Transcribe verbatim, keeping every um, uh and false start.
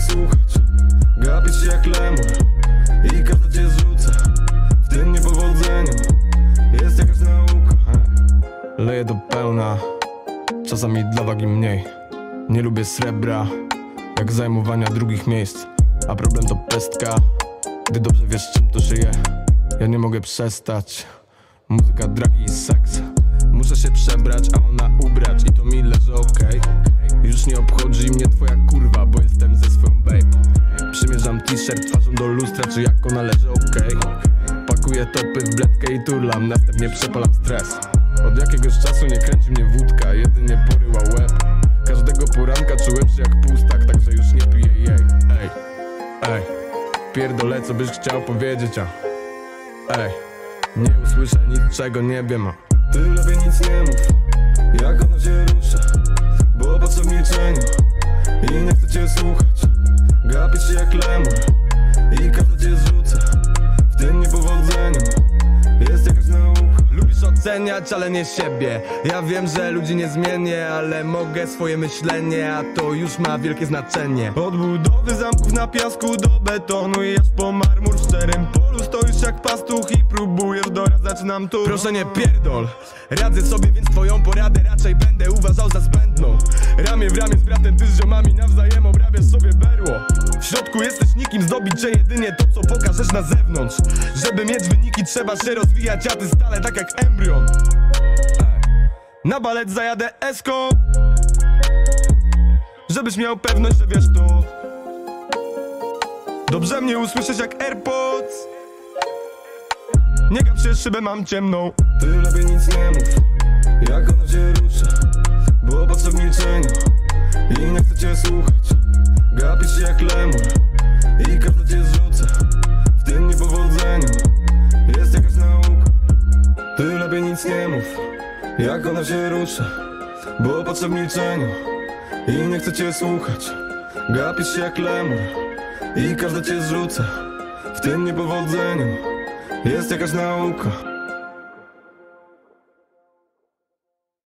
słuchać. Gapisz się jak lemur i każdy cię zrzuca. W tym niepowodzeniu jest jakaś nauka. Leję do pełna, czasami dla wagi mniej. Nie lubię srebra, jak zajmowania drugich miejsc. A problem to pestka, gdy dobrze wiesz czym to żyje. Ja nie mogę przestać. Muzyka, dragi i seks. Muszę się przebrać, a ona ubrać i to mi leży okej. Już nie obchodzi mnie twoja kurwa, bo jestem ze swoją babe. Przymierzam t-shirt twarzą do lustra, czy jak ona leży okej. Pakuję topy w bledkę i turlam, następnie przepalam stres. Od jakiegoś czasu nie kręci mnie wódka, jedynie poryła łeb. Każdego poranka czułem się jak pustak, także już nie piję jej. Ej, ej, pierdolę co byś chciał powiedzieć, a ej, nie usłyszę niczego, nie wiem, a ty lepiej nic nie mów, jak ona się rusza, bo patrzę w milczeniu i nie chcę cię słuchać. Gapisz się jak lemur i każdy cię zrzuca. W tym niepowodzeniu jest jakaś nauka. Lubisz oceniać, ale nie siebie. Ja wiem, że ludzi nie zmienię, ale mogę swoje myślenie, a to już ma wielkie znaczenie. Od budowy zamków na piasku do betonu i aż po marmur w szczerym polu stoisz jak pastuch i próbujesz doradzać nam tu. Proszę nie pierdol, radzę sobie, więc twoją poradę raczej będę uważał za zbędną. Ramię w ramię z bratem, ty z ziomami nawzajem obrabiasz sobie berło. W środku jesteś nikim, zdobić cię jedynie to, co pokażesz na zewnątrz. Żeby mieć wyniki, trzeba się rozwijać, a ty stale tak jak embrion. Na balet zajadę eską, żebyś miał pewność, że wiesz to. Dobrze mnie usłyszysz jak AirPods. Nie gap się, szybę mam ciemną. Ty lepiej nic nie mów, jak ona się rusza, bo patrzę w milczeniu i nie chcę cię słuchać. Gapisz się jak lemur i każdy cię zrzuca. W tym niepowodzeniu jest jakaś nauka. Ty lepiej nic nie mów, jak ona się rusza, bo patrzę w milczeniu i nie chcę cię słuchać. Gapisz się jak lemur i każdy cię zrzuca. W tym niepowodzeniu jest jakaś nauka.